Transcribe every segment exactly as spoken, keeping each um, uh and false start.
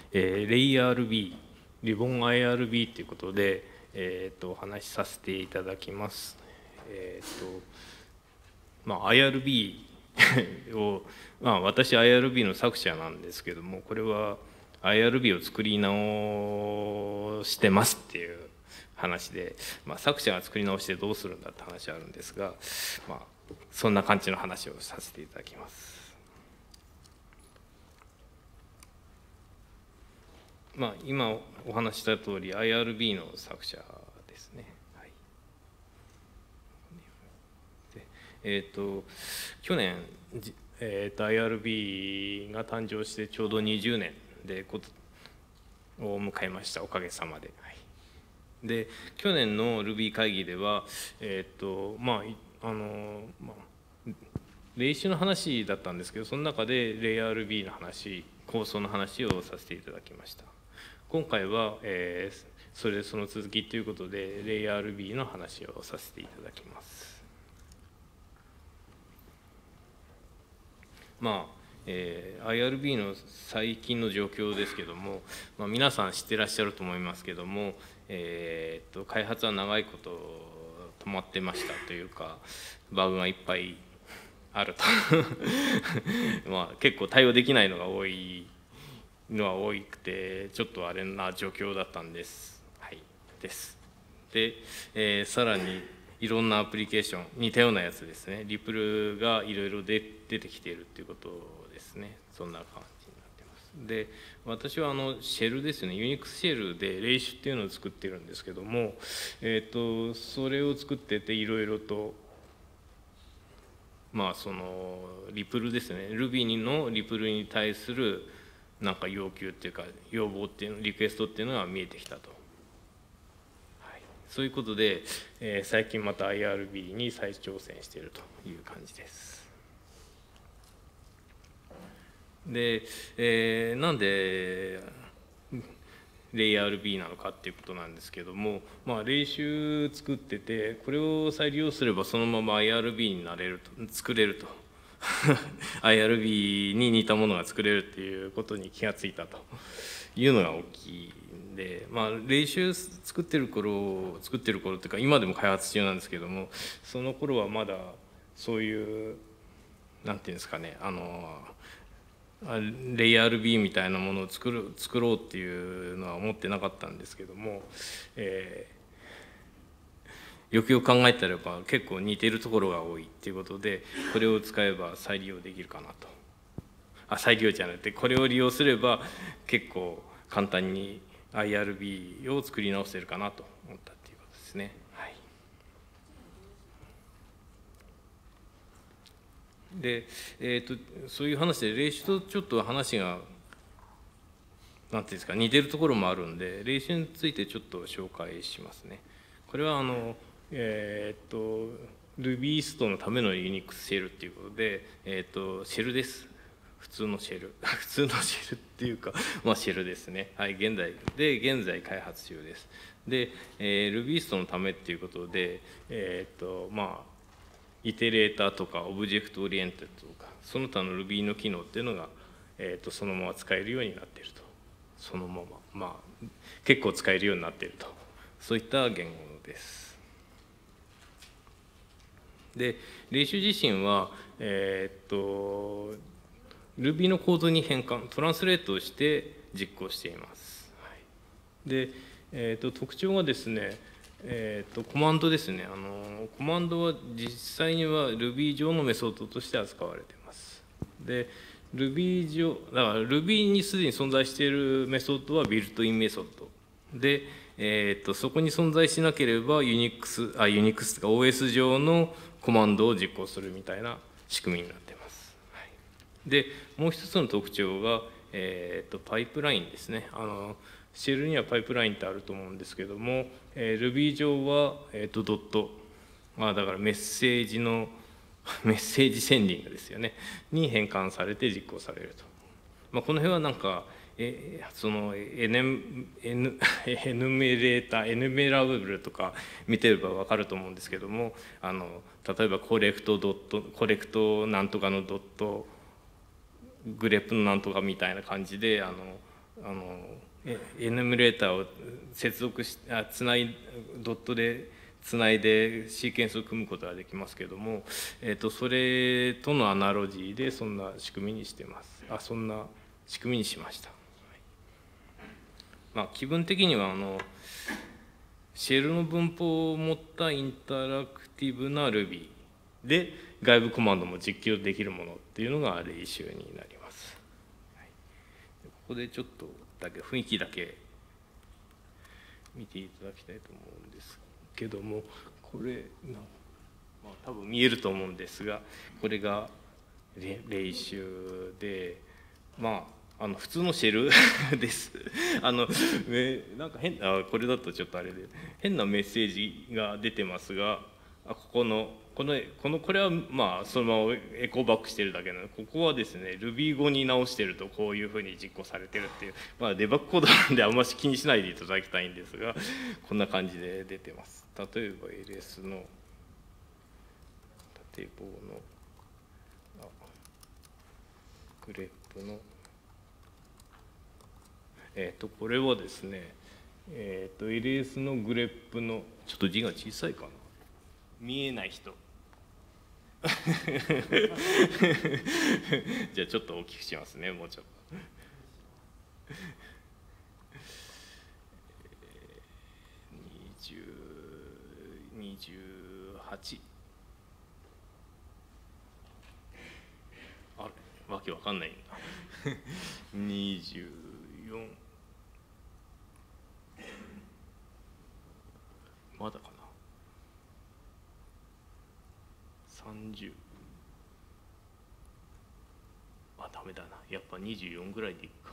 えー、レイ アールビー、リボン アイアールビー ということで、えー、とお話しさせていただきます。えーとまあ、アイアールビー を、まあ、私 アイアールビー の作者なんですけども、これは アイアールビー を作り直してますっていう話で、まあ、作者が作り直してどうするんだって話あるんですが、まあ、そんな感じの話をさせていただきます。まあ、今お話しした通り アイアールビー の作者ですね。はい、でえっ、ー、と去年、えー、と アイアールビー が誕生してちょうどにじゅうねんでことを迎えました、おかげさまで。はい、で去年の Ruby 会議ではえっ、ー、とまああのまあ例種の話だったんですけど、その中でレイ アールビー の話、構想の話をさせていただきました。今回は、えー、それその続きということでレイ アールビー の話をさせていただきます。まあえー、アイアールビー の最近の状況ですけども、まあ、皆さん知ってらっしゃると思いますけども、えー、と開発は長いこと止まってましたというか、バグがいっぱいあるとまあ結構対応できないのが多いのは多くて、ちょっとあれな状況だったんです。はい、です。で、えー、さらにいろんなアプリケーション、似たようなやつですね、リプルがいろいろ出てきているっていうことですね。そんな感じになってます。で、私はあのシェルですね、ユニックスシェルでレイシュっていうのを作ってるんですけども、えっとそれを作ってていろいろとまあそのリプルですね、Ruby のリプルに対するなんか要求っていうか要望っていうの、リクエストっていうのが見えてきたと、はい、そういうことで、えー、最近また アイアールビー に再挑戦しているという感じです。で、えー、なんでレイ アールビー なのかっていうことなんですけども、まあ例集作ってて、これを再利用すればそのまま アイアールビー になれると、作れるとアイアールビー に似たものが作れるっていうことに気がついたというのが大きいんで、まあ例集作ってる頃作ってる頃っていうか今でも開発中なんですけども、その頃はまだそういうなんていうんですかね、あのレイ アールビー みたいなものを作る作ろうっていうのは思ってなかったんですけども、えー、よくよく考えたらば結構似ているところが多いっていうことで、これを使えば再利用できるかなと。あ、再利用じゃなくてこれを利用すれば結構簡単に アイアールビー を作り直せるかなと思ったっていうことですね。はい、で、えーと、そういう話で例種とちょっと話がなんていうんですか、似てるところもあるんで、例種についてちょっと紹介しますね。これはあのえー、っと Rubyist のための Unix シェルっていうことで、えー、っとシェルです。普通のシェル普通のシェルっていうか、まあシェルですね。はい、現在で現在開発中です。で、えー、Rubyist のためっていうことで、えー、っとまあイテレーターとかオブジェクトオリエンテッドとかその他の Ruby の機能っていうのが、えー、とそのまま使えるようになっていると。そのまままあ結構使えるようになっていると、そういった言語です。で例種自身はえー、っと Ruby のコードに変換トランスレートをして実行しています。はい、で、えー、っと特徴がですね、えー、とコマンドですね。あのコマンドは実際には Ruby 上のメソッドとして扱われています。で Ruby 上だから Ruby にすでに存在しているメソッドはビルトインメソッドで、えー、とそこに存在しなければ Unix あ Unix とか オーエス 上のコマンドを実行するみたいな仕組みになっています。はい、でもう一つの特徴が、えー、とパイプラインですね。あのシェルにはパイプラインってあると思うんですけども、えー、Ruby 上は、えー、とドット、まあ、だからメッセージのメッセージセンディングですよねに変換されて実行されると。まあ、この辺はなんかえそのエネエヌエヌメレーターエヌメラブルとか見てれば分かると思うんですけども、あの例えばコレクトドットコレクトなんとかのドットグレップのなんとかみたいな感じであのあのエヌミュレーターを接続しあつないドットでつないでシーケンスを組むことができますけども、えー、とそれとのアナロジーでそんな仕組みにしてます。あそんな仕組みにしました。まあ、気分的にはあのシェルの分法を持ったインタラクティブな Ruby で外部コマンドも実行できるものっていうのがレイシューになります。はい、ここでちょっとだけ雰囲気だけ見ていただきたいと思うんですけども、これな、まあ、多分見えると思うんですが、これがレイシューで、まああの普通のシェルです。あのなんか変あこれだとちょっとあれで変なメッセージが出てますが、あここのこのこのこれはまあそのままエコーバックしてるだけなので、ここはですね Ruby 語に直してるとこういうふうに実行されてるっていう、まあデバッグコードなんであんまり気にしないでいただきたいんですが、こんな感じで出てます。例えば エルエス の縦棒のあグレップのえー、とこれはですね、えー、と エルエス のグレップのちょっと字が小さいかな、見えない人じゃあちょっと大きくしますね、もうちょっとにじゅう、にじゅうはち、あれわけわかんないんだにじゅうよん、まだかな、さんじゅう、あダメだな、やっぱにじゅうよんぐらいでいくか。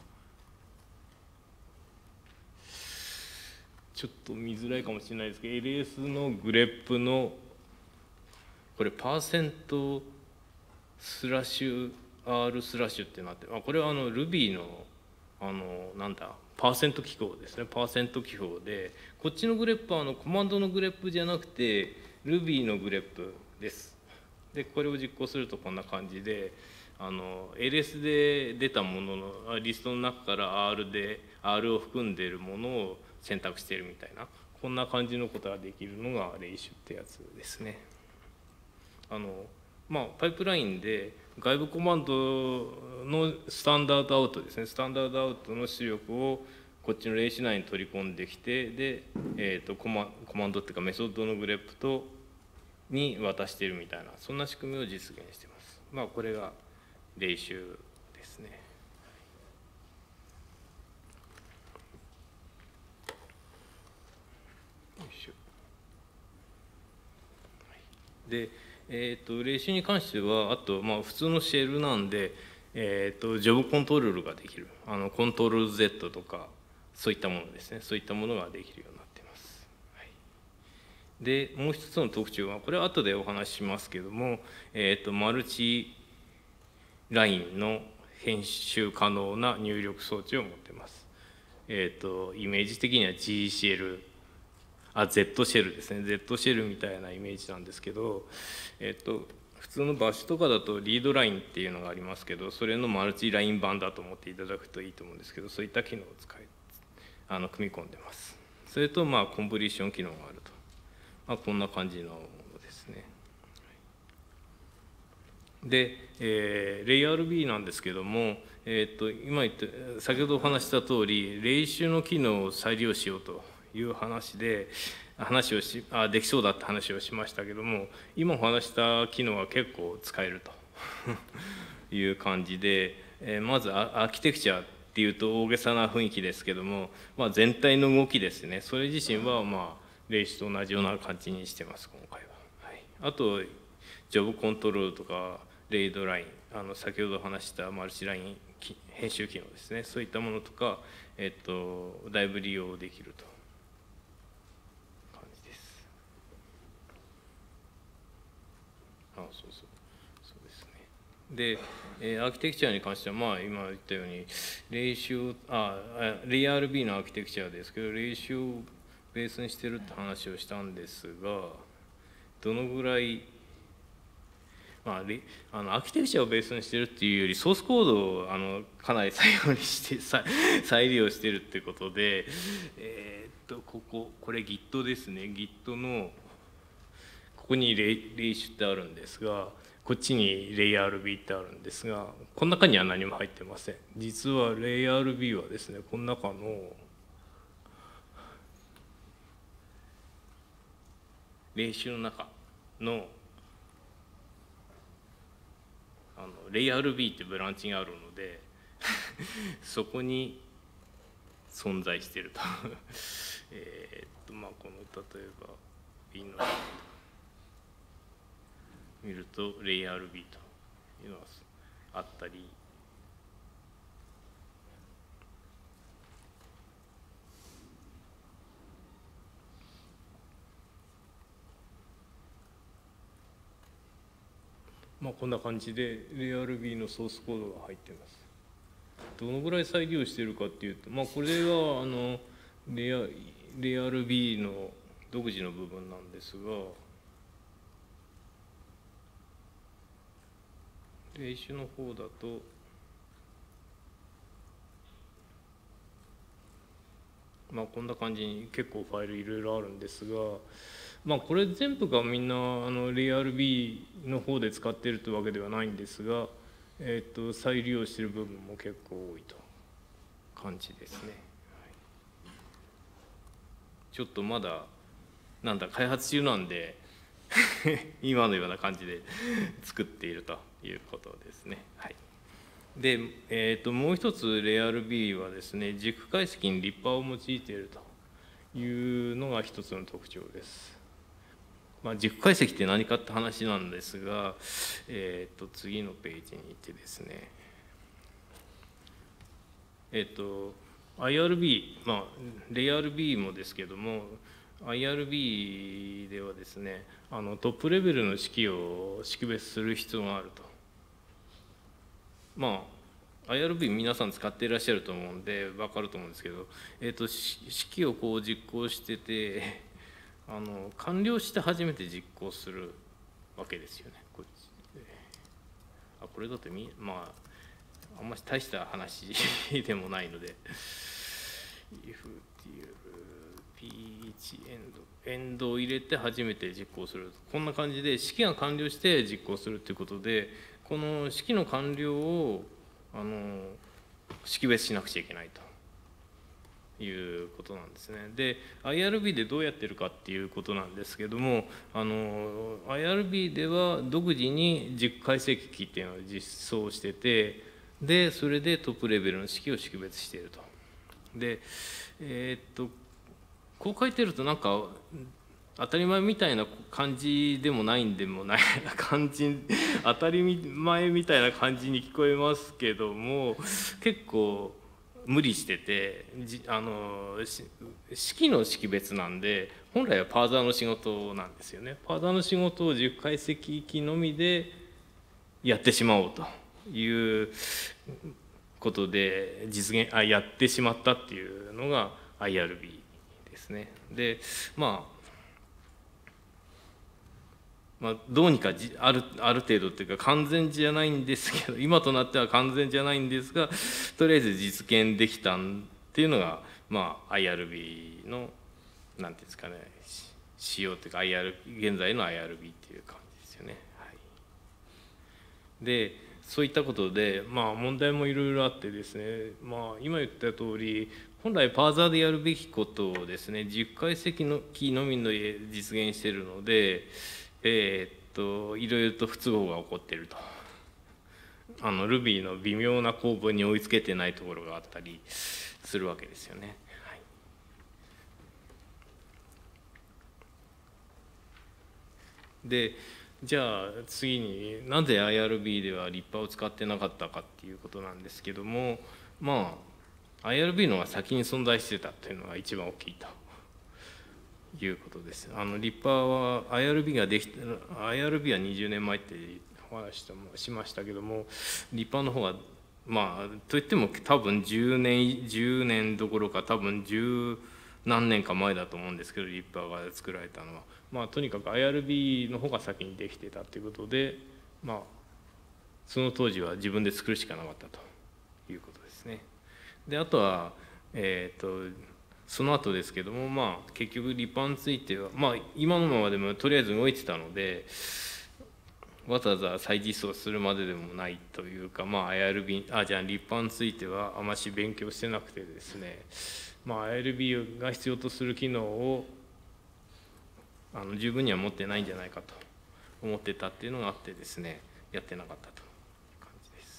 ちょっと見づらいかもしれないですけど エルエス のグレップのこれパーセントスラッシュ R スラッシュってなって、あこれはあの Ruby のあのなんだパーセント記号ですね、パーセント記号で、こっちのグレップはあのコマンドのグレップじゃなくて Ruby のグレップです。でこれを実行するとこんな感じで、あの エルエス で出たもののリストの中から R で R を含んでいるものを選択しているみたいな、こんな感じのことができるのがレイシュってやつですね。あのまあパイプラインで外部コマンドのスタンダードアウトですね、スタンダードアウトの出力をこっちのレイシュ内に取り込んできて、で、えー、とコマコマンドっていうかメソッドのグレップとに渡しているみたいな、そんな仕組みを実現しています。まあこれがレイシュですね。よいしょ。で、えー、とレイシュに関してはあと、まあ、普通のシェルなんで、えー、とジョブコントロールができる、あのコントロール Z とかそういったものですね、そういったものができるようになっています。はい、でもう一つの特徴はこれは後でお話ししますけども、えー、とマルチラインの編集可能な入力装置を持っています。えー、とイメージ的には G シェルあ Z シェルですね、 Z シェルみたいなイメージなんですけど、えっと普通のバッシュとかだとリードラインっていうのがありますけど、それのマルチライン版だと思っていただくといいと思うんですけど、そういった機能を使いあの組み込んでます。それとまあコンプリーション機能があると、まあ、こんな感じのものですね。で、えー、レイ アールビー なんですけども、えー、と今言って先ほどお話した通りレイシュの機能を再利用しようという話で話をしあできそうだって話をしましたけども、今お話した機能は結構使えるという感じで、えー、まずアーキテクチャっていうと大げさな雰囲気ですけども、まあ、全体の動きですね、それ自身はまあレイシュと同じような感じにしてます今回は。はい、あとジョブコントロールとかレイドライン、あの先ほど話したマルチライン編集機能ですね、そういったものとか、えっと、だいぶ利用できると感じです。あそうそうそうですね。で、えー、アーキテクチャに関してはまあ今言ったようにレイシュあレイ アールビー のアーキテクチャですけどレイシュをベースにしてるって話をしたんですが、どのぐらいまあ、あのアーキテクチャをベースにしてるっていうよりソースコードをあのかなり再用にして再再利用してるってことで、えー、っとこここれ Git ですね。 Git のここにレイレイシュってあるんですが、こっちにレイ アールビー ってあるんですが、この中には何も入ってません。実はレイ アールビー はですね、この中のレイシュの中のあのレイ アールビー ってブランチがあるのでそこに存在しているとえっとまあこの例えば B の見るとレイ アールビー というのがあったり、まあこんな感じでレイ アールビー のソースコードが入っています。どのぐらい再利用しているかっていうと、まあこれはあのレイ アールビー の独自の部分なんですが、レイシュの方だとまあこんな感じに結構ファイルいろいろあるんですが、まあこれ全部がみんなあのレイ アールビー の方で使っているというわけではないんですが、えっと再利用している部分も結構多いと感じですね。はい、ちょっとまだなんだ開発中なんで今のような感じで作っているということですね。はい、で、えー、ともう一つ レイ アールビー はですね、軸解析にリッパーを用いているというのが一つの特徴です。まあ、軸解析って何かって話なんですが、えー、と次のページに行ってですね、えっ、ー、と アイアールビー、まあ レイ アールビー もですけども アイアールビー ではですね、あのトップレベルの式を識別する必要があると。まあ アイアールビー 皆さん使っていらっしゃると思うんで分かると思うんですけど、えー、と式をこう実行しててあの完了して初めて実行するわけですよね。こっちあこれだってみまああんまり大した話でもないので if っていう ピーワン エンドエンドを入れて初めて実行する、こんな感じで式が完了して実行するということで、この式の完了をあの識別しなくちゃいけないということなんですね。で アイアールビー でどうやってるかっていうことなんですけども、あの アイアールビー では独自に軸解析機っていうのを実装してて、でそれでトップレベルの式を識別していると。でえー、っとこう書いてるとなんか当たり前みたいな感じでもないんでもない感じ当たり前みたいな感じに聞こえますけども、結構無理してて、あの式の識別なんで本来はパーザーの仕事なんですよね。パーザーの仕事を軸解析機のみでやってしまおうということで実現あやってしまったっていうのが アイアールビー ですね。でまあまあ、どうにかじあるある程度っていうか完全じゃないんですけど、今となっては完全じゃないんですが、とりあえず実現できたっていうのが、まあ、アイアールビー の何ていうんですかね、仕様っていうか アイアール 現在の アイアールビー っていう感じですよね。はい、でそういったことで、まあ、問題もいろいろあってですね、まあ、今言った通り本来パーザーでやるべきことをですね軸解析のキーのみで実現しているので、えー、っといろいろと不都合が起こっていると。あの Ruby の微妙な構文に追いつけてないところがあったりするわけですよね。はい、でじゃあ次になぜ アイアールビー ではリッパーを使ってなかったかっていうことなんですけども、まあ アイアールビー の方が先に存在してたっていうのが一番大きいということです。あのリッパーは アイアールビー ができて アイアールビー はにじゅうねんまえって話しましたけども、リッパーの方がまあといっても多分じゅうねんじゅうねんどころか多分十何年か前だと思うんですけど、リッパーが作られたのはまあとにかく アイアールビー の方が先にできてたっていうことで、 まあその当時は自分で作るしかなかったということですね。であとはえっとその後ですけども、まあ結局立派についてはまあ今のままでもとりあえず動いてたので、わざわざ再実装するまででもないというか、まあ アイアールビー あじゃあ立派についてはあまし勉強してなくてですね、まあ アイアールビー が必要とする機能をあの十分には持ってないんじゃないかと思ってたっていうのがあってですね、やってなかったという感じです。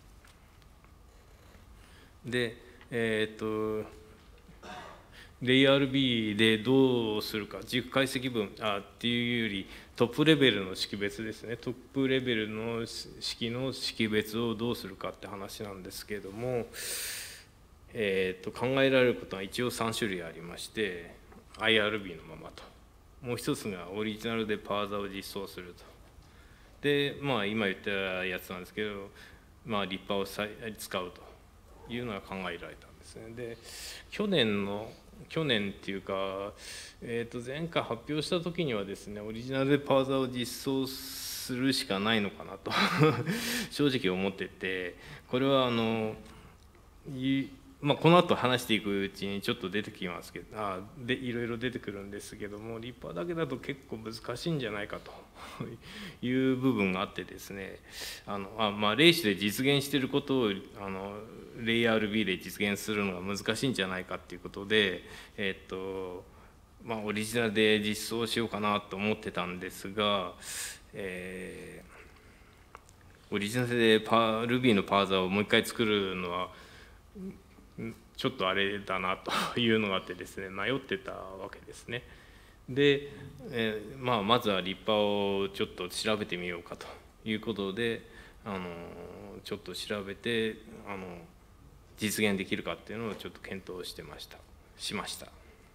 でえっ、とレイ アールビー でどうするか、軸解析分あっていうよりトップレベルの識別ですね、トップレベルの式の識別をどうするかって話なんですけれども、えー、と考えられることは一応さん種類ありまして、 アイアールビー のままと、もう一つがオリジナルでパーザを実装すると。でまあ今言ったやつなんですけど、まあ立派を使うというのが考えられたんですね。で去年の去年っていうか、えー、と前回発表した時にはですね、オリジナルでパーザーを実装するしかないのかなと正直思ってて、これはあのい、まあ、この後話していくうちにちょっと出てきますけど、あでいろいろ出てくるんですけども、立派だけだと結構難しいんじゃないかという部分があってですね、あのあ、まあ、レイシで実現していることをあのレイ アールビー で実現するのが難しいんじゃないかっていうことで、えっとまあ、オリジナルで実装しようかなと思ってたんですが、えー、オリジナルでパ Ruby のパーザーをもう一回作るのはちょっとあれだなというのがあってですね、迷ってたわけですね。で、えーまあ、まずは立派をちょっと調べてみようかということで、あのちょっと調べてあの実現できるかっていうのをちょっと検討してましたしました。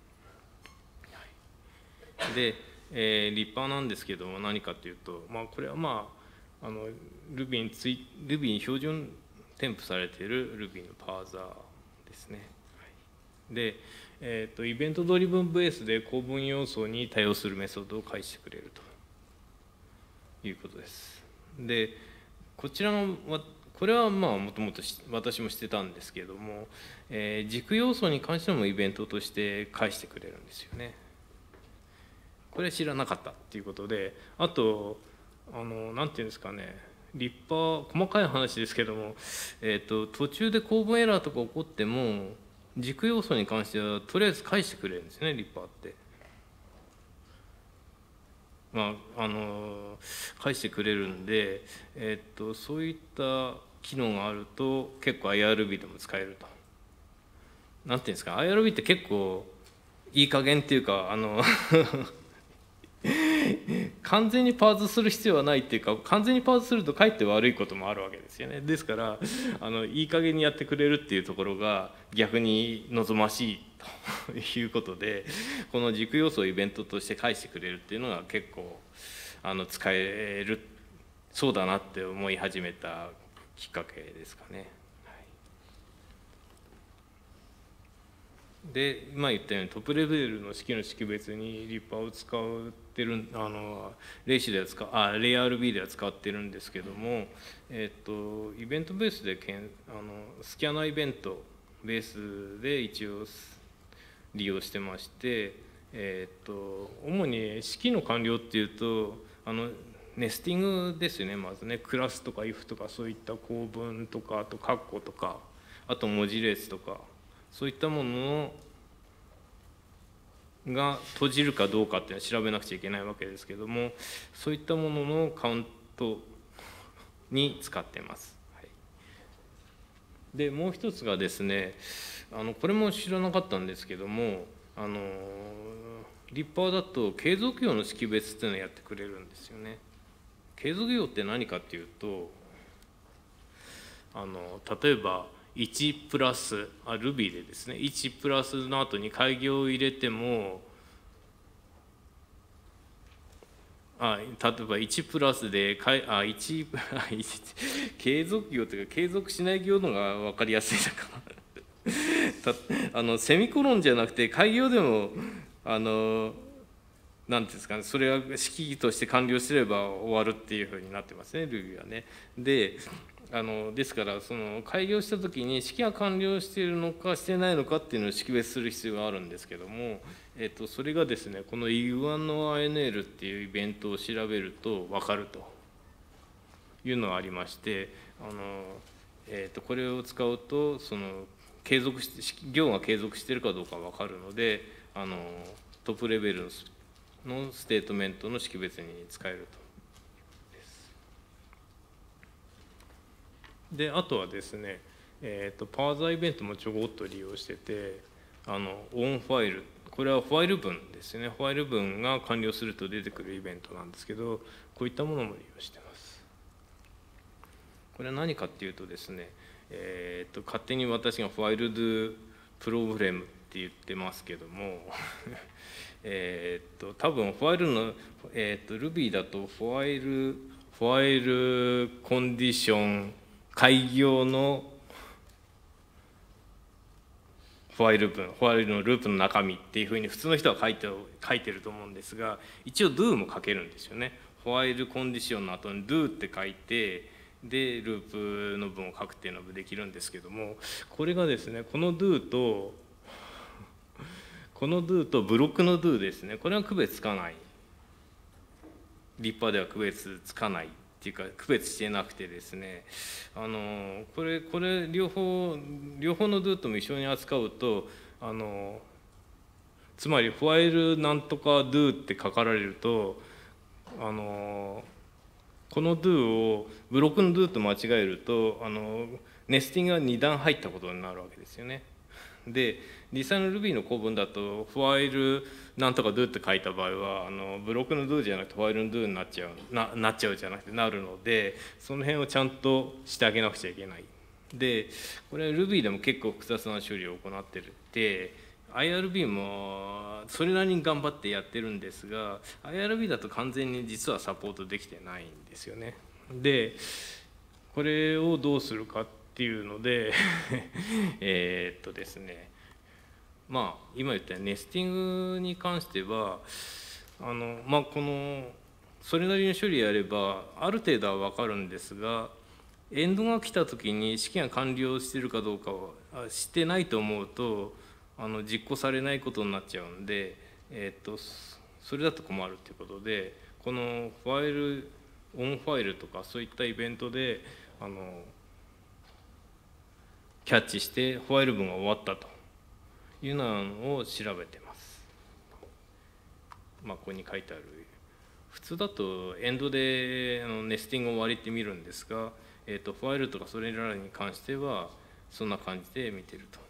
で、えー、立派なんですけども何かというと、まあ、これはまああの Ruby につい Ruby に標準添付されている Ruby のパーザーですね。で、えー、とイベントドリブンベースで構文要素に対応するメソッドを返してくれるということです。でこちらのこれはまあもともと私もしてたんですけれども、えー、軸要素に関してもイベントとして返してくれるんですよね。これ知らなかったっていうことで、あとあのなんていうんですかね、立派細かい話ですけども、えー、と途中で構文エラーとか起こっても軸要素に関してはとりあえず返してくれるんですね、立派って。まああの返してくれるんで、えー、とそういった機能があると結構 アイアールビー でも使えると。なんていうんですか、 アイアールビー って結構いい加減っていうか、あの完全にパーズする必要はないっていうか、完全にパーズするとかえって悪いこともあるわけですよね。ですからあのいい加減にやってくれるっていうところが逆に望ましいということで、この軸要素をイベントとして返してくれるっていうのが結構あの使えるそうだなって思い始めたきっかけですかね。で今言ったようにトップレベルの式の識別に立派を使ってるあのレイシでは使あレイ アールビー では使ってるんですけども、えっとイベントベースでけんあのスキャナーイベントベースで一応利用してまして、えっと主に式の完了っていうとあのネスティングですよね。まずね、クラスとか if とかそういった構文とか、あと括弧とか、あと文字列とか、そういったものが閉じるかどうかっていうのは調べなくちゃいけないわけですけども、そういったもののカウントに使っています。はい、でもう一つがですね、あのこれも知らなかったんですけども、あの立派だと継続行の識別っていうのをやってくれるんですよね。継続行って何かっていうと、あの例えばいちプラスあ Ruby でですね、いちプラスの後に開業を入れても、あ例えばいちプラスでかいあ 1, 継続行というか継続しない行のが分かりやすいのかなあのセミコロンじゃなくて開業でもあのなんていうんですかね、それが式として完了すれば終わるっていうふうになってますね、Ruby はね。であのですからその改良した時に式が完了しているのかしてないのかっていうのを識別する必要があるんですけども、えっと、それがですねこの イグワン の アイエヌエル っていうイベントを調べると分かるというのがありまして、あの、えっと、これを使うとその継続して行が継続しているかどうか分かるので、あのトップレベルのステートメントの識別に使えると。であとはですね、えー、とパーザーイベントもちょこっと利用してて、あのオンファイル、これはファイル文ですね、ファイル文が完了すると出てくるイベントなんですけど、こういったものも利用してます。これは何かっていうとですね、えー、と勝手に私がファイルドゥプログラムって言ってますけどもえっと多分ファイルの、えー、と Ruby だとファイルファイルコンディション開業のファイル文、ファイルのループの中身っていうふうに普通の人は書いて書いてると思うんですが、一応 do も書けるんですよね。ファイルコンディションの後に do って書いて、でループの文を書くっていうのもできるんですけども、これがですねこの do とこの do とブロックの do ですね、これは区別つかない、立派では区別つかないっていうか区別してなくてですね、あのこれこれ両方両方の do とも一緒に扱うと、あのつまりファイルなんとか do って書かれると、あのこの do をブロックの do と間違えると、あのネスティングがに段入ったことになるわけですよね。で実際の Ruby の構文だとファイルなんとか do って書いた場合はあのブロックの do じゃなくてファイルの do になっちゃう な, なっちゃうじゃなくてなるので、その辺をちゃんとしてあげなくちゃいけない。でこれ Ruby でも結構複雑な処理を行ってるって アイアールビー もそれなりに頑張ってやってるんですが アイアールビー だと完全に実はサポートできてないんですよね。でこれをどうするかっていうのでえっとですねまあ今言ったネスティングに関してはあのまあこのそれなりの処理やればある程度は分かるんですが、エンドが来た時に式が完了してるかどうかをしてないと思うとあの実行されないことになっちゃうんで、えっとそれだと困るっていうことで、このファイルオンファイルとかそういったイベントであのキャッチしてファイル文が終わったというのを調べてます。まあここに書いてある普通だとエンドであのネスティングを割りってみるんですが、えー、とファイルとかそれらに関してはそんな感じで見てると。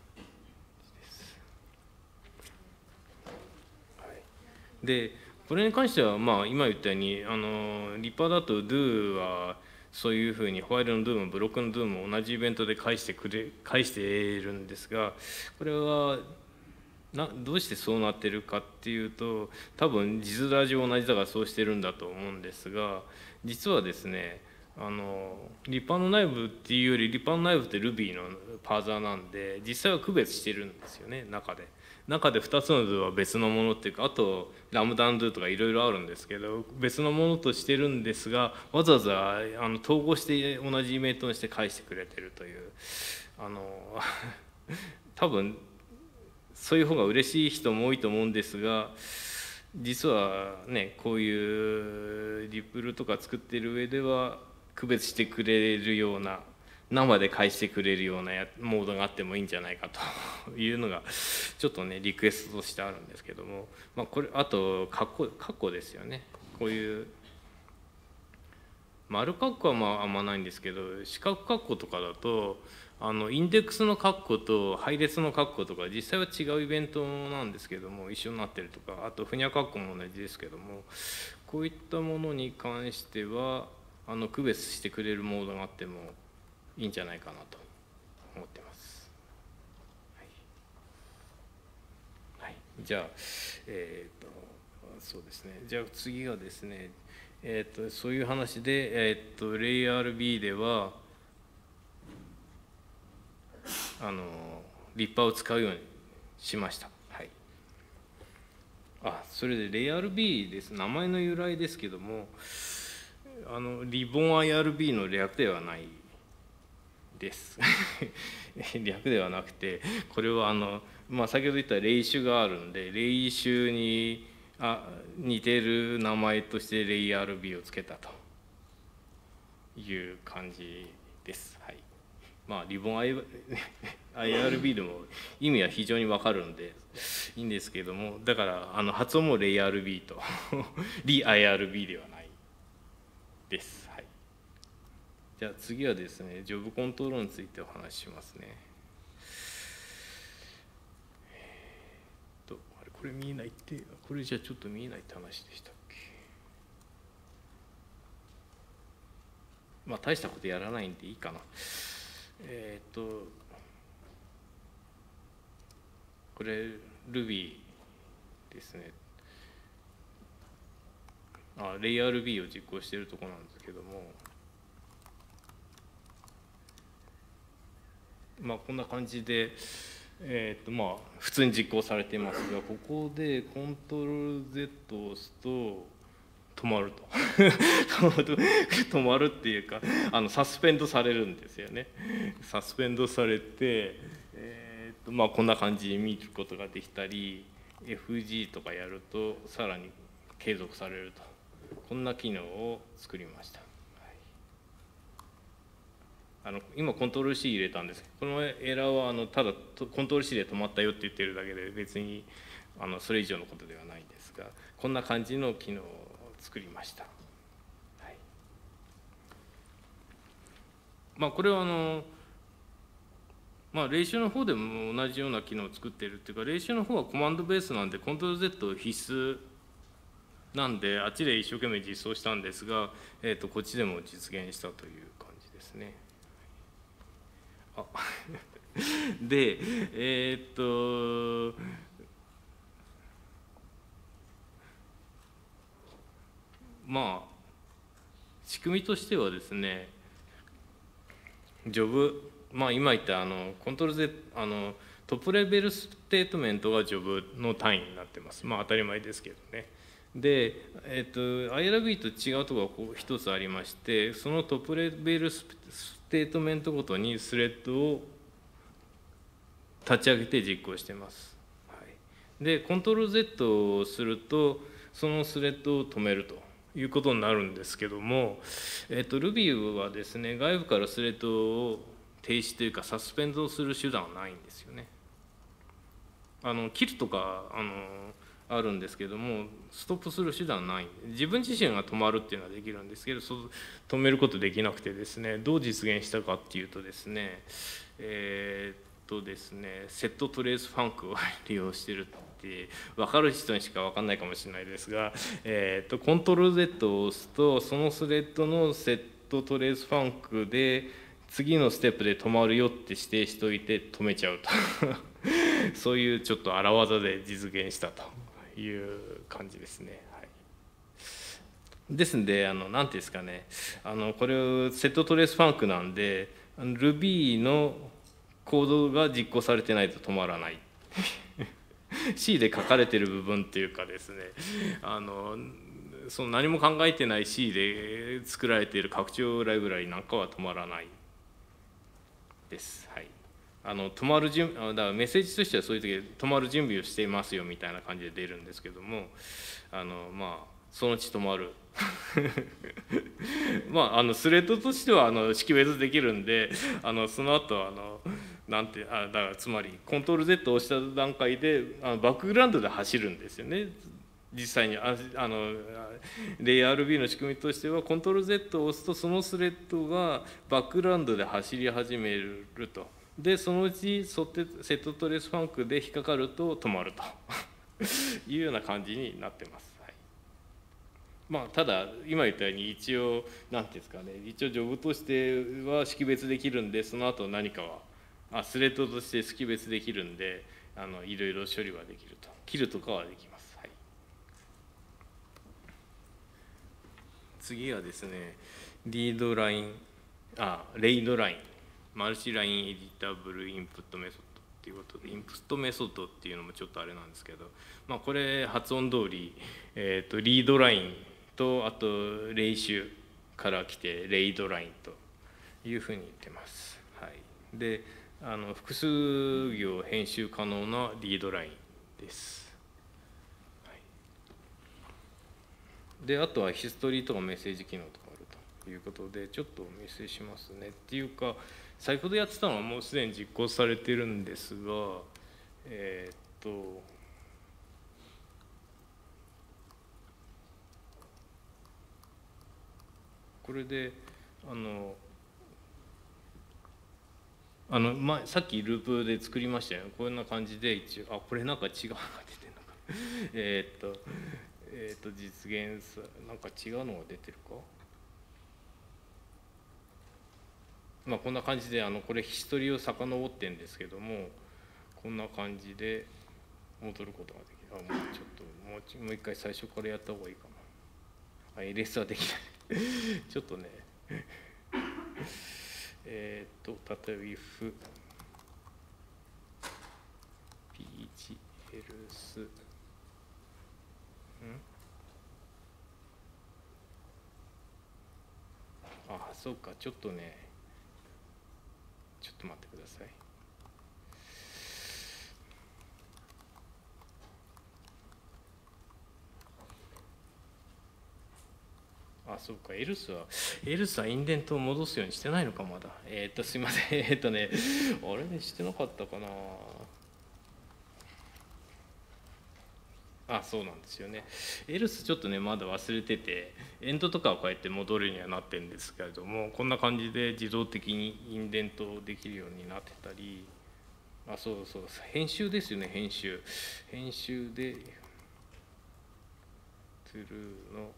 でこれに関してはまあ今言ったようにあのリパだと do はそういうふうにファイルの do もブロックの do も同じイベントで返してくれ返しているんですが、これはなどうしてそうなってるかっていうと多分字面上同じだからそうしてるんだと思うんですが、実はですねあのリパの内部っていうよりリパの内部って Ruby のパーザーなんで実際は区別してるんですよね。中で中でふたつの do は別のものっていうか、あとラムダン do とかいろいろあるんですけど別のものとしてるんですが、わざわざあの統合して同じイベントにして返してくれてるというあの多分そういう方が嬉しい人も多いと思うんですが、実はねこういうリプルとか作ってる上では区別してくれるような生で返してくれるようなモードがあってもいいんじゃないかというのがちょっとねリクエストとしてあるんですけども、まあ、これあと括弧括弧ですよね。こういう丸括弧はまああんまないんですけど四角括弧とかだとあのインデックスの括弧と配列の括弧とか実際は違うイベントなんですけども一緒になってるとか、あとふにゃ括弧も同じですけども、こういったものに関してはあの区別してくれるモードがあってもいいんじゃないかなと思ってます。はい、はい、じゃあえっ、とそうですね、じゃあ次がですね、えー、とそういう話で、えー、とレイ アールビー ではあの立派を使うようにしました。はい、 あ、それでレイ アールビー です。名前の由来ですけども、あのリボン アイアールビー の略ではないです略ではなくて、これはあの、まあ、先ほど言ったレイ種があるんで、レイ種にあ似てる名前としてレイ アールビー をつけたという感じです。はい。まあリボン アイアールビー でも意味は非常にわかるんでいいんですけども、だからあの発音もレイ アールビー とリ アイアールビー ではないです。はい。じゃあ次はですね、ジョブコントロールについてお話ししますね。えー、とあれこれ見えないって、これじゃちょっと見えないって話でしたっけ。まあ大したことやらないんでいいかな。えっ、ー、とこれ Ruby ですね。あ、レイ アールビー を実行しているところなんですけども、まあこんな感じで、えーとまあ、普通に実行されていますが、ここでコントロール Z を押すと止まると止まるっていうか、あのサスペンドされるんですよね。サスペンドされて、えーとまあ、こんな感じで見ることができたり、 エフジー とかやるとさらに継続されると、こんな機能を作りました。あの今コントロール C 入れたんですけど、このエラーはあのただコントロール C で止まったよって言ってるだけで、別にあのそれ以上のことではないんですが、こんな感じの機能を作りました。はい、まあこれはあのまあレイシュの方でも同じような機能を作っているっていうか、レイシュの方はコマンドベースなんでコントロール Z 必須なんで、あっちで一生懸命実装したんですが、えー、とこっちでも実現したという感じですね。あでえー、っとまあ仕組みとしてはですね、ジョブ、まあ今言ったあのコントロール Z、あのトップレベルステートメントがジョブの単位になってます。まあ当たり前ですけどね。で、えっと アイアールビー と違うところがこう一つありまして、そのトップレベルステートメントごとにスレッドを立ち上げて実行しています。はい、でコントロール Z をするとそのスレッドを止めるということになるんですけども、えっと Ruby はですね、外部からスレッドを停止というかサスペンドする手段はないんですよね。あの切るとかあのあるんですけども、ストップする手段はない。自分自身が止まるっていうのはできるんですけど、そ止めることできなくてですね、どう実現したかっていうとですね、えー、っとですねセットトレースファンクを利用してるって分かる人にしか分かんないかもしれないですが、えー、っとコントロール Z を押すとそのスレッドのセットトレースファンクで次のステップで止まるよって指定しておいて止めちゃうとそういうちょっと荒技で実現したという感じですね。はい、ですんで、あの何ていうんですかね、あのこれをセットトレースファンクなんで、Ruby のコードが実行されてないと止まらないC で書かれてる部分っていうかですね、あのその何も考えてない C で作られている拡張ライブラリなんかは止まらないです。はい、あの止まる準だからメッセージとしてはそういう時で止まる準備をしていますよみたいな感じで出るんですけども、あのまあそのうち止まるまああのスレッドとしてはあの識別できるんで、あのその後あのなんてあだからつまりコントロール Z を押した段階であのバックグラウンドで走るんですよね。実際にああのレイ アールビー の仕組みとしてはコントロール Z を押すとそのスレッドがバックグラウンドで走り始めると。でそのうちセットトレースファンクで引っかかると止まるというような感じになってます。はい、まあただ今言ったように一応何ていうんですかね、一応ジョブとしては識別できるんで、その後何かはあスレッドとして識別できるんで、あのいろいろ処理はできると、切るとかはできます。はい、次はですね、リードラインあレイドラインマルチラインエディタブルインプットメソッっていうことで、インプットメソッドっていうのもちょっとあれなんですけど、まあ、これ発音通り、えーとリードラインとあとレイシュから来てレイドラインというふうに言ってます。はい、であの複数行編集可能なリードラインです。はい、であとはヒストリーとかメッセージ機能とかあるということで、ちょっとお見せしますね。っていうか先ほどやってたのはもうすでに実行されてるんですが、えー、っとこれであのあの、ま、さっきループで作りましたよね。こんな感じで一応、あ、これなんか違うのが出てるのかえっとえっと実現さなんか違うのが出てるか。まあこんな感じで、あのこれヒストリーを遡ってんですけども、こんな感じで戻ることができる。あ、もうちょっともうちもう一回最初からやった方がいいかな。あ、エレスはできないちょっとねえっと例えば if pg else んあ、そうか、ちょっとねちょっと待ってください。あ、そうか、エルスは、エルスはインデントを戻すようにしてないのか、まだ。えっと、すいません。えっとね、あれね、してなかったかな。あ、そうなんですよね。エルスちょっとね、まだ忘れてて、エンドとかはこうやって戻るにはなってるんですけれども、こんな感じで自動的にインデントできるようになってたり、あ、そうそう、編集ですよね、編集。編集で、トゥルーの、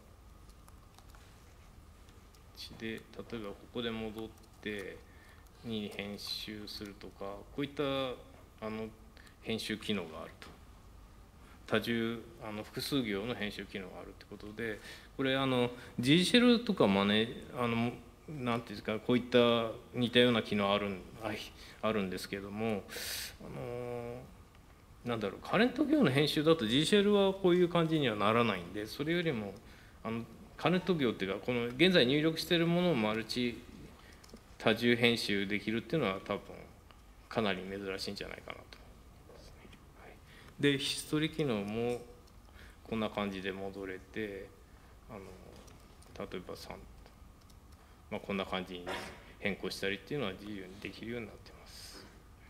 で例えばここで戻ってに編集するとか、こういったあの編集機能があると、多重あの複数行の編集機能があるってことで、これあの G シェルとかマネあのなんていうんですか、こういった似たような機能あるんあるんですけども、あのなんだろう、カレント行の編集だと G シェルはこういう感じにはならないんで、それよりもあのカレント行っていうか、この現在入力しているものをマルチ多重編集できるっていうのは多分かなり珍しいんじゃないかなと。でヒストリー機能もこんな感じで戻れて、あの例えばさん、まあ、こんな感じに変更したりっていうのは自由にできるようになってます。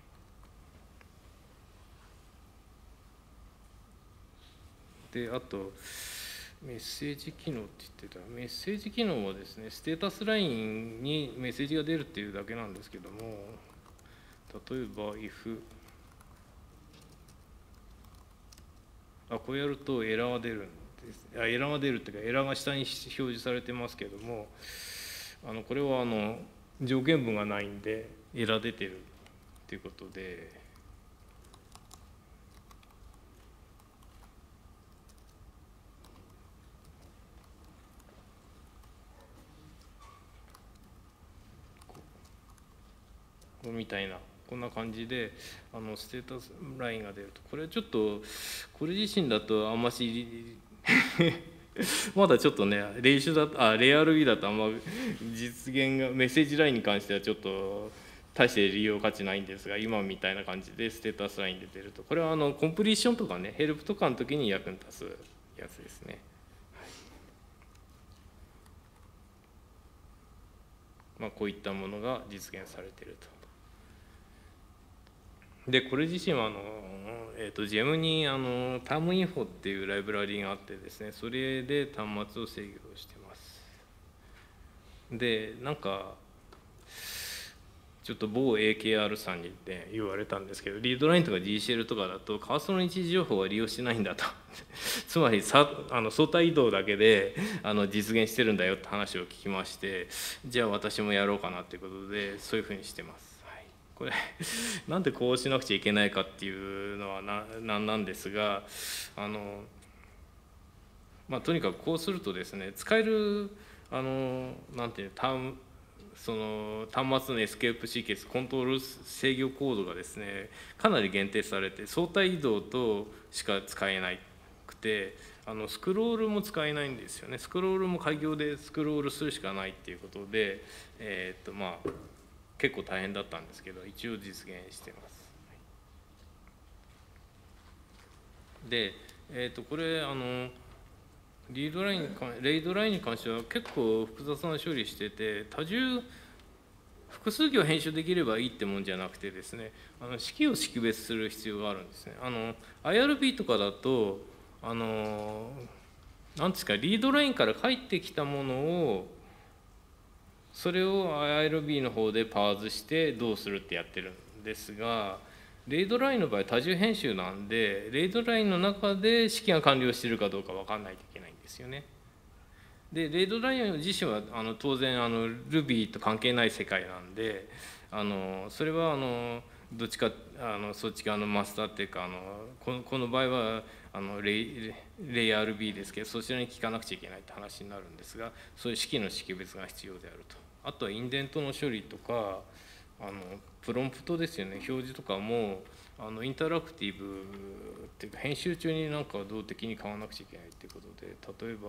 であとメッセージ機能って言ってた、メッセージ機能はですね、ステータスラインにメッセージが出るっていうだけなんですけども、例えば if あ、こうやるとエラーが出るんです。あ、エラーが出るっていうか、エラーが下に表示されてますけども、あのこれはあの条件文がないんでエラー出てるっていうことで、こうみたいな、こんな感じであのステータスラインが出ると、これちょっとこれ自身だとあんましまだちょっとね、レイシュだとあレイ アールビー だとあんま実現がメッセージラインに関してはちょっと大して利用価値ないんですが、今みたいな感じでステータスラインで出ると、これはあのコンプリーションとかね、ヘルプとかの時に役に立つやつですね。はい、まあ、こういったものが実現されていると。でこれ自身はあの、えー、と ジェム にあのタームインフォっていうライブラリがあってですね、それで端末を制御してます。でなんかちょっと某 エーケーアール さんに、ね、言われたんですけど、リードラインとか ジーシーエル とかだとカーソルの一時情報は利用してないんだとつまりさあの相対移動だけであの実現してるんだよって話を聞きまして、じゃあ私もやろうかなっていうことでそういうふうにしてます。これなんでこうしなくちゃいけないかっていうのはなんなんですが、あの、まあ、とにかくこうするとですね、使えるあのなんていうタームその端末のエスケープシーケンスコントロール制御コードがですねかなり限定されて、相対移動としか使えなくて、あのスクロールも使えないんですよね。スクロールも開業でスクロールするしかないっていうことで、えー、っとまあ結構大変だったんですけど、一応実現してます。で、えー、っとこれあのリードラインに関レイドラインに関しては結構複雑な処理してて、多重複数行編集できればいいってもんじゃなくてですね、あの式を識別する必要があるんですね。あの アイアールビー とかだとあの何ですか、リードラインから返ってきたものをそれを アイアールビー の方でパーズしてどうするってやってるんですが、レイドラインの場合多重編集なんで、レイドラインの中で式が完了しているかどうか分かんないといけないんですよね。でレイドライン自身はあの当然あの Ruby と関係ない世界なんで、あのそれはあのどっちかあのそっち側のマスターっていうか、あのこのこの場合はあのレイ、レイ アールビー ですけど、そちらに聞かなくちゃいけないって話になるんですが、そういう式の識別が必要であると。あとはインデントの処理とか、あのプロンプトですよね、表示とかもあのインタラクティブっていうか編集中になんか動的に買わなくちゃいけないっていうことで、例えば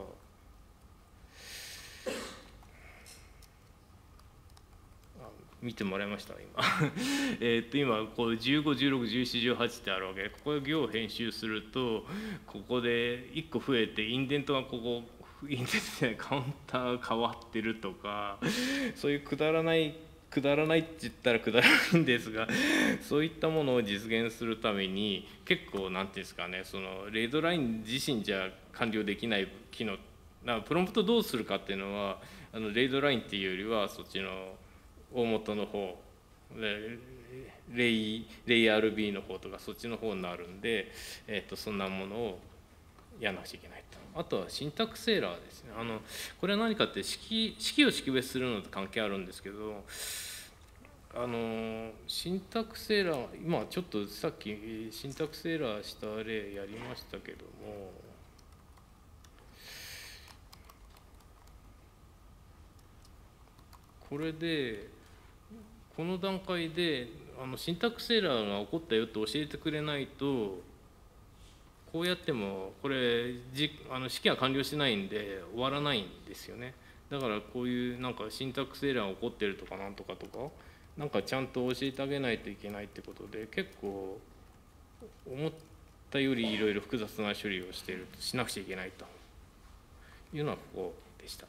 見てもらいました今えっと今こうじゅうご、じゅうろく、じゅうなな、じゅうはちってあるわけで、ここで行を編集するとここでいっこ増えてインデントがここインデントじゃないカウンター変わってるとか、そういうくだらないくだらないって言ったらくだらないんですが、そういったものを実現するために結構何ていうんですかね、そのレイドライン自身じゃ完了できない機能、だからプロンプトどうするかっていうのはあのレイドラインっていうよりはそっちの大元の方レイ、レイ アールビー の方とかそっちの方になるんで、えー、とそんなものをやらなくちゃいけないと。あとはシンタックスエラーですね。あのこれは何かって式式を識別するのと関係あるんですけど、あのシンタックスエラー、今ちょっとさっきシンタックスエラーした例やりましたけども、これでこの段階であのシンタックスエラーが起こったよって教えてくれないと、こうやってもこれじあの式が完了してないんで終わらないんですよね。だからこういうなんかシンタックスエラーが起こってるとかなんとかとか、なんかちゃんと教えてあげないといけないってことで、結構思ったよりいろいろ複雑な処理をしているしなくちゃいけないというのはここでした。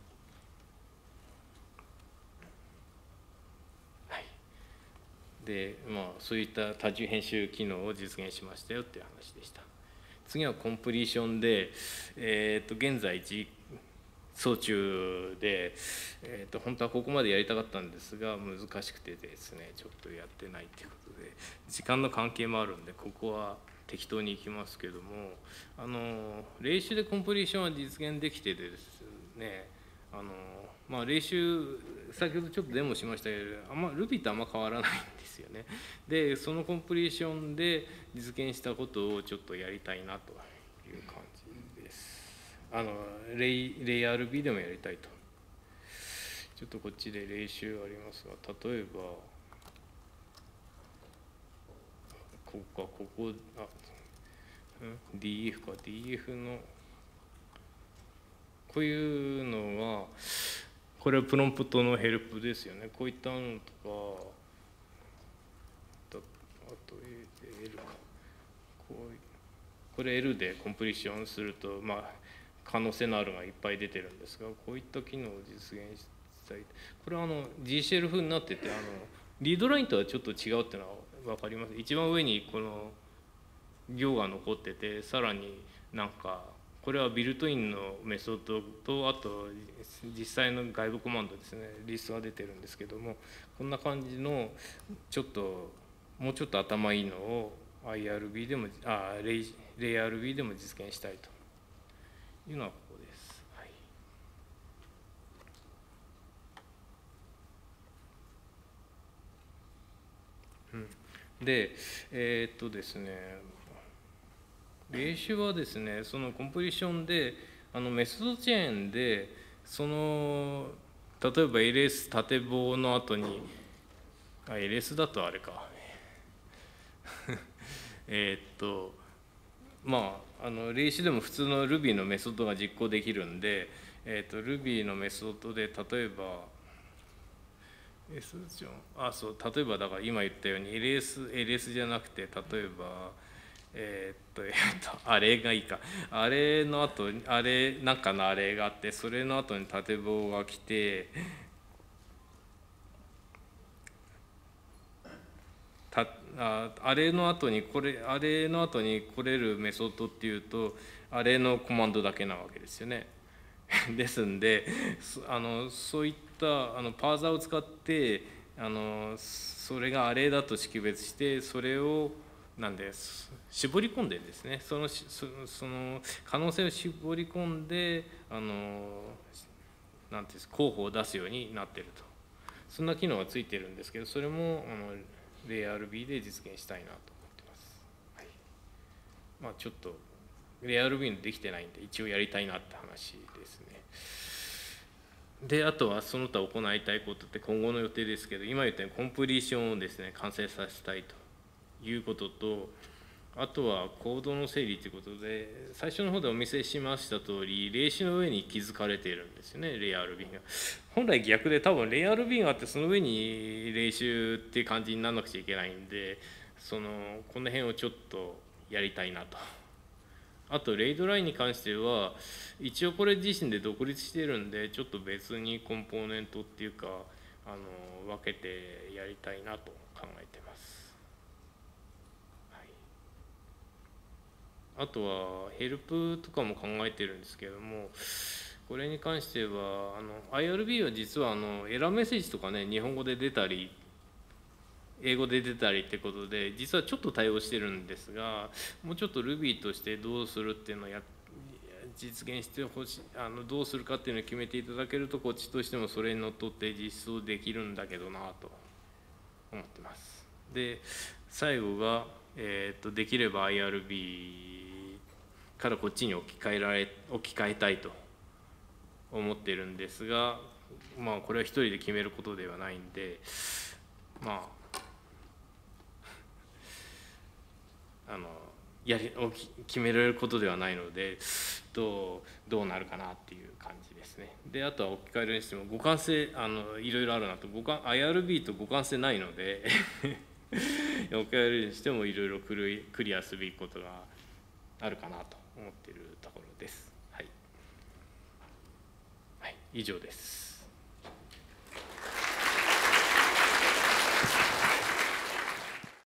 でまあそういった多重編集機能を実現しましたよっていう話でした。次はコンプリーションで、えー、と現在実装中で、えー、と本当はここまでやりたかったんですが難しくてですね、ちょっとやってないっていうことで、時間の関係もあるんでここは適当にいきますけども、あの例種でコンプリーションは実現できてですね、あのまあ、例種先ほどちょっとデモしましたけど、あんま Ruby とあんま変わらないんですよね。でそのコンプリーションで実現したことをちょっとやりたいなという感じです。あのレイ、レイ アールビー でもやりたいと。ちょっとこっちで例種ありますが、例えばここかここあ ディーエフ か ディーエフ のこういうのはこれはプロンプトのヘルプですよね。こういったのとか、あと L か、こうこれ L でコンプリーションすると、まあ可能性のあるがいっぱい出てるんですが、こういった機能を実現したい。これはあの ジーシェル 風になってて、あのリードラインとはちょっと違うっていうのは分かります。一番上にこの行が残ってて、さらになんかこれはビルトインのメソッドと、あと実際の外部コマンドですね、リストが出てるんですけども、こんな感じのちょっともうちょっと頭いいのを アイアールビー でもあレイ、レイ アールビー でも実現したいというのはここです。はい、うん、でえー、っとですね例種はですね、そのコンプリーションであのメソッドチェーンでその例えば エルエス 縦棒の後にあ エルエス だとあれかえっとまああの例示でも普通の Ruby のメソッドが実行できるんで、えー、と Ruby のメソッドで例えばあそう例えばだから今言ったように エルエス, エルエスじゃなくて例えばえー、っとえー、っとあれがいいかあれの後あれなんかのあれがあってそれの後に縦棒が来てたああれの後にこれあれの後に来れるメソッドっていうとあれのコマンドだけなわけですよね。ですんであのそういったあのパーザーを使ってあのそれがアレイだと識別してそれをなんで絞り込んでですねそのそその可能性を絞り込んであのなんていうんですか候補を出すようになっているとそんな機能がついてるんですけどそれもあのレイ アールビー で実現したいなと思ってます。はい、まあちょっとレイ アールビー のできてないんで一応やりたいなって話ですね。であとはその他行いたいことって今後の予定ですけど今言ったようにコンプリーションをですね完成させたいということとあとはコードの整理ということで最初の方でお見せしました通り例示の上に築かれているんですよねレイ アールビー が。本来逆で多分レイ アールビー があってその上に例示っていう感じにならなくちゃいけないんでそのこの辺をちょっとやりたいなと。あとレイドラインに関しては一応これ自身で独立してるんでちょっと別にコンポーネントっていうかあの分けてやりたいなと考えてます。はい、あとはヘルプとかも考えてるんですけどもこれに関してはあの アイアールビー は実はあのエラーメッセージとかね日本語で出たり英語で出たりってことで実はちょっと対応してるんですがもうちょっと Ruby としてどうするっていうのをや実現してほしいあのどうするかっていうのを決めていただけるとこっちとしてもそれにのっとって実装できるんだけどなと思ってます。で最後が、えー、とできれば アイアールビー からこっちに置き換えられ置き換えたいと思ってるんですがまあこれは一人で決めることではないんでまああのやり決められることではないのでどうどうなるかなっていう感じですね。であとは置き換えるにしても互換性あのいろいろあるなと互換 アイアールビー と互換性ないので置き換えるにしてもいろいろクリクリアすべきことがあるかなと思っているところです。はい、はい、以上です。